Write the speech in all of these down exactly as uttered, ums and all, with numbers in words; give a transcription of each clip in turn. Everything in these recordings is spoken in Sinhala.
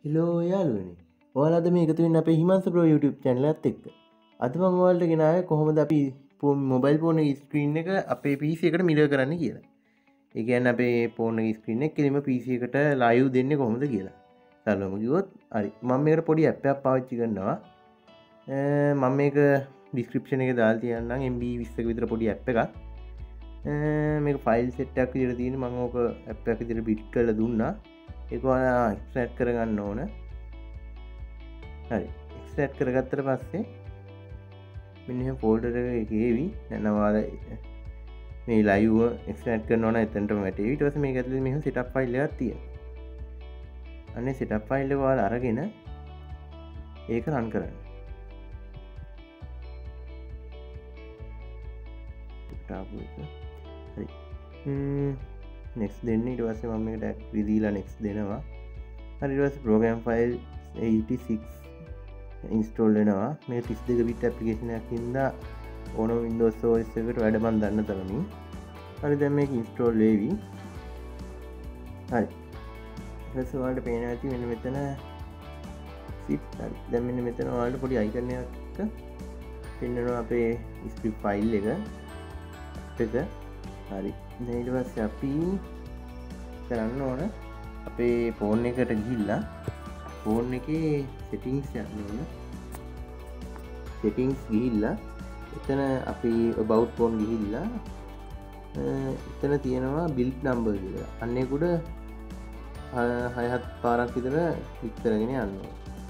හෙලෝ යාළුවනේ. ඔයාලා අද මේ එකතු වෙන්නේ අපේ හිමන්ස ප්‍රෝ YouTube channel එකත් එක්ක. අද මම ඔයාලට ගෙනාවේ කොහොමද අපි මොබයිල් ෆෝන් එකේ ස්ක්‍රීන් එක අපේ P C එකට මිරර් කරන්න කියලා. ඒ කියන්නේ අපේ ෆෝන් එකේ ස්ක්‍රීන් එක කෙලින්ම P C එකට ලයිව් දෙන්නේ කොහොමද කියලා. සරලවම කිව්වොත් හරි. මම මේකට පොඩි ඇප් එකක් පාවිච්චි කරනවා. මම මේක ඩිස්ක්‍රිප්ෂන් එකේ දාලා තියන්නම් M B විස්සක විතර පොඩි ඇප් එකක්. මේක ෆයිල් සෙට් එකක් විදිහට තියෙන මම ඕක ඇප් එකක් විදිහට බිට් කරලා දුන්නා. ඒක ඔයාලා එක්ස්ට්‍රැක්ට් කරගන්න ඕන. හරි. එක්ස්ට්‍රැක්ට් කරගත්තට පස්සේ මෙන්න මේ ෆෝල්ඩර් එකේ ගේවි. නැත්නම් ඔයාලා මේ ලයිව් එක්ස්ට්‍රැක්ට් කරනවා නම් එතනටම වැටේවි. ඊට පස්සේ මේක ඇතුලේ මෙහෙම සෙටප් ෆයිල් එකක් තියෙනවා. අනේ සෙටප් ෆයිල් එක ඔයාලා අරගෙන ඒක රන් කරන්න. හරි. හ්ම් next දෙන්න. ඊට පස්සේ මම මේකට විදීලා next දෙනවා. හරි. ඊට පස්සේ program file eighty-six install වෙනවා. මේ thirty-two bit application එකක් ඉඳලා ඕන Windows O S එකට වැඩ මන් දන්න තරමින්. හරි. දැන් මේක install වෙවි. හරි. ඊට පස්සේ ඔයාලට පේනවා ඇති මෙන්න මෙතන zip. හරි. දැන් මෙන්න මෙතන ඔයාලට පොඩි icon එකක් පෙන්වනවා අපේ script file එක. එක හරි. දැන් ඊට පස්සේ අපි කරන්න ඕන අපේ ෆෝන් එකට ගිහිල්ලා ෆෝන් එකේ settings යන්න ඕන. settings ගිහිල්ලා එතන අපි about phone ගිහිල්ලා එතන තියෙනවා build number කියලා. අන්න ඒකට හය හත් පාරක් විතර ක්ලික් කරගෙන යන්න ඕන.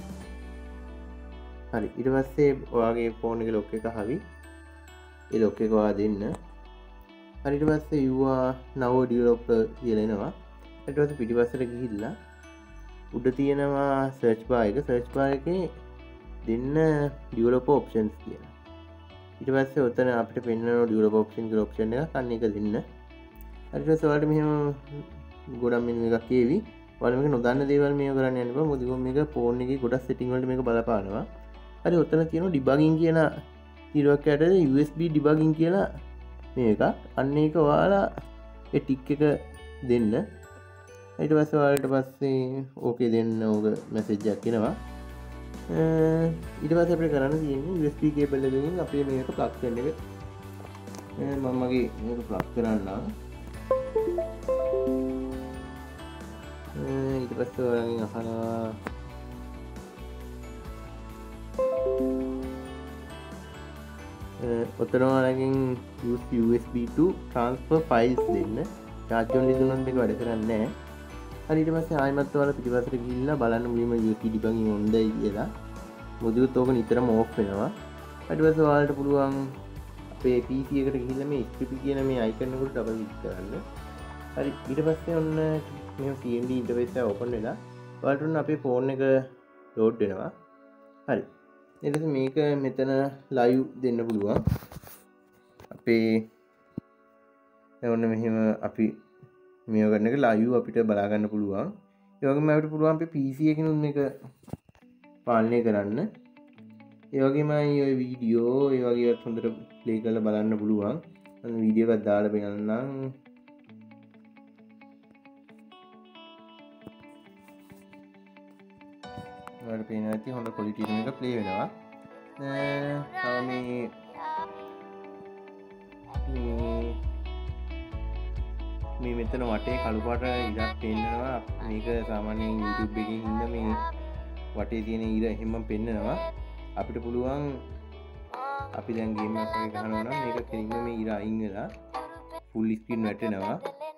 හරි. ඊට පස්සේ ඔයාගේ ෆෝන් එකේ lock එක හරි. ඒ lock එක ඔයා දෙන්න. හරිට පස්සේ you are now a developer කියලා එනවා. ඊට පස්සේ පිටිපස්සට ගිහිල්ලා උඩ තියෙනවා search bar එක. search bar එකේ දෙන්න developer options කියලා. ඊට පස්සේ උතන අපිට පෙන්නනවා developer option කියලා option එකක්. අන්න ඒක දෙන්න. ඊට පස්සේ ඔයාලට මෙහෙම ගොඩක් මෙනු එකක් එවි. ඔයාලා මේක නොදන්න දේවල් මේක කරන්න යන්න බෑ. මොකද මේක ෆෝන් එකේ ගොඩක් setting වලට මේක බලපානවා. හරි. උතන තියෙනවා debugging කියලා තීරුවක් යටතේ U S B debugging කියලා මේක. අන්න ඒක ඔයාලා ඒ ටික් එක දෙන්න. ඊට පස්සේ ඔයාලට පස්සේ ඕකේ දෙන්න ඕක මැසේජ් එකක් එනවා. ඊට පස්සේ අපිට කරන්න තියෙන්නේ U S B කේබල් එකකින් අපේ මේක ප්ලග් කරන එක. මම මගේ මේක ප්ලග් කරන්නම්. ඊට පස්සේ ඔයාලගෙන් අහනවා ඔතන ඔයාලගෙන් use U S B to transfer files දෙන්න. charge only දුන්නොත් මේක වැඩ කරන්නේ නැහැ. හරි. ඊට පස්සේ ආයෙමත් ඔයාලා පිටිපස්සට ගිහිල්ලා බලන්න මුලින්ම U S B debugging on-යි කියලා. මොකද ඕක නිතරම off වෙනවා. ඊට පස්සේ ඔයාලට පුළුවන් අපේ P C එකට ගිහිල්ලා මේ script කියන මේ icon එකට double click කරන්න. හරි. ඊට පස්සේ ඔන්න මේ C M D interface එක open වෙලා ඔයාලට ඔන්න අපේ phone එක load වෙනවා. හරි. ඊට පස්සේ මේක මෙතන live දෙන්න පුළුවන්. අපේ ඔන්න මෙහෙම අපි මේව කරන එක live අපිට බලා ගන්න පුළුවන්. ඒ වගේම අපිට පුළුවන් අපේ P C එකකිනුත් මේක පාලනය කරන්න. ඒ වගේමයි ඔය වීඩියෝ ඒ වගේවත් හොඳට ප්ලේ කරලා බලන්න පුළුවන්. මම වීඩියෝ එකක් දාලා බලන්නම්. ඔයාලට පේනවා ඇති හොඳ ක්වොලිටි එකක මේක ප්ලේ වෙනවා. තව මේ මේ මෙතන වටේ කළු පාට ඉරක් පෙන්නනවා. මේක සාමාන්‍යයෙන් YouTube එකකින් ඉන්න මේ වටේ තියෙන ඉර එහෙම පෙන්නනවා. අපිට පුළුවන් අපි දැන් ගේම් එකක් ගහනවා නම් මේක කෙලින්ම මේ ඉර අයින් වෙලා full screen වැටෙනවා.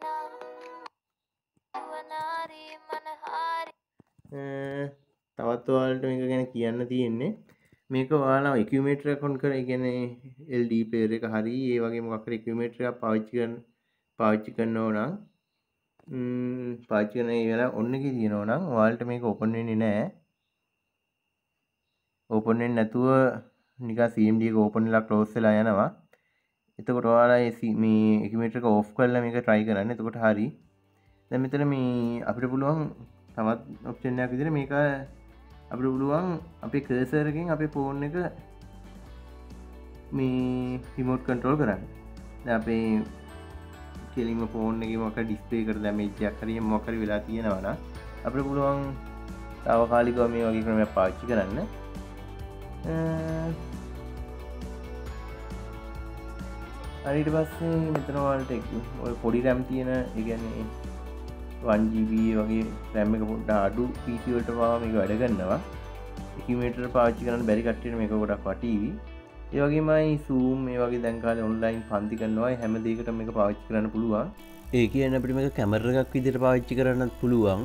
තවත් ඔයාලට මේක ගැන කියන්න තියෙන්නේ මේක ඔයාලා accumulator account කරලා ඒ කියන්නේ L D player එක හරි ඒ වගේ මොකක් හරි accumulator එකක් පාවිච්චි කරන පාවිච්චි කරනවා නම් ම්ම් පාවිච්චි කරන ඒ වෙලාව ඔන්න එකේ තියෙනවා නම් ඔයාලට මේක open වෙන්නේ නැහැ. open වෙන්නේ නැතුව නිකන් C M D එක open වෙලා close වෙලා යනවා. එතකොට ඔයාලා මේ accumulator එක off කරලා මේක try කරන්න. එතකොට හරි. දැන් මෙතන මේ අපිට පුළුවන් තවත් option එකක් විදිහට මේක අපිට පුළුවන් අපේ cursor එකෙන් අපේ phone එක මේ remote control කරන්න. දැන් අපේ කෙලින්ම ෆෝන් එකේ මොකක් ඩිස්ප්ලේ එකට ඩැමේජ් එකක් හරි මොකක් හරි වෙලා තියෙනවා නම් අපිට පුළුවන් තාවකාලිකව මේ වගේ ක්‍රමයක් පාවිච්චි කරන්න. හරි ඊට පස්සේ මෙතන ඔයාලට ඔය පොඩි RAM තියෙන ඒ කියන්නේ one G B වගේ RAM එක පොඩ්ඩක් අඩු P C වලට වහා මේක වැඩ කරනවා. accumulator පාවිච්චි කරන්න බැරි කට්ටියට මේක ගොඩක් වටීවි. ඒ වගේමයි zoom මේ වගේ දැන් කාලේ online පන්ති කරනවා. හැම දෙයකටම මේක පාවිච්චි කරන්න පුළුවන්. ඒ කියන්නේ අපිට මේක කැමරා එකක් විදිහට පාවිච්චි කරන්නත් පුළුවන්.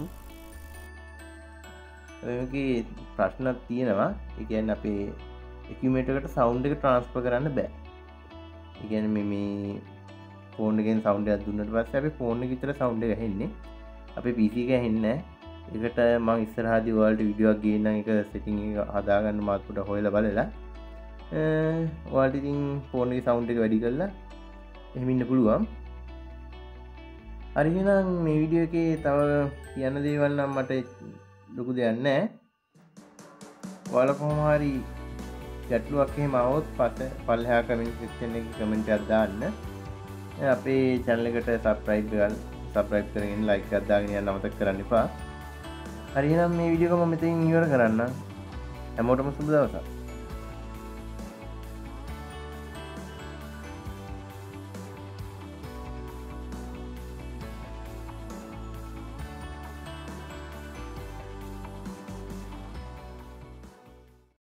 මේකේ ප්‍රශ්නක් තියෙනවා. ඒ කියන්නේ අපේ accumulator එකට sound එක transfer කරන්න බෑ. ඒ කියන්නේ මේ මේ ෆෝන් එකෙන් sound එකක් දුන්නාට පස්සේ අපේ ෆෝන් එකේ විතර sound එක ඇහෙන්නේ. අපේ P C එක ඇහෙන්නේ නැහැ. ඒකට මම ඉස්සරහදී ඔයාලට වීඩියෝ එකක් ගේන්නම්. ඒක setting එක හදාගන්න මාත් පොඩ්ඩක් හොයලා බලලා ඔයාලට ඉතින් ෆෝන් එකේ sound එක වැඩි කරලා එහෙම ඉන්න පුළුවන්. හරි එහෙනම් මේ වීඩියෝ එකේ තව කියන්න දේවල් නම් මට ලොකු දෙයක් නැහැ. ඔයාලා කොහොම හරි ගැටලුවක් එහෙම આવොත් පස්සේ පල්ලෙහා කමෙන්ට් සෙක්ෂන් එකේ කමෙන්ට් එකක් දාන්න. අපේ channel එකට subscribe කරලා subscribe කරගෙන like එකක් දාගෙන යන්න අමතක කරන්න එපා. හරි එහෙනම් මේ වීඩියෝ එක මම මෙතනින් ඉවර කරන්නම්. හැමෝටම සුබ දවසක්.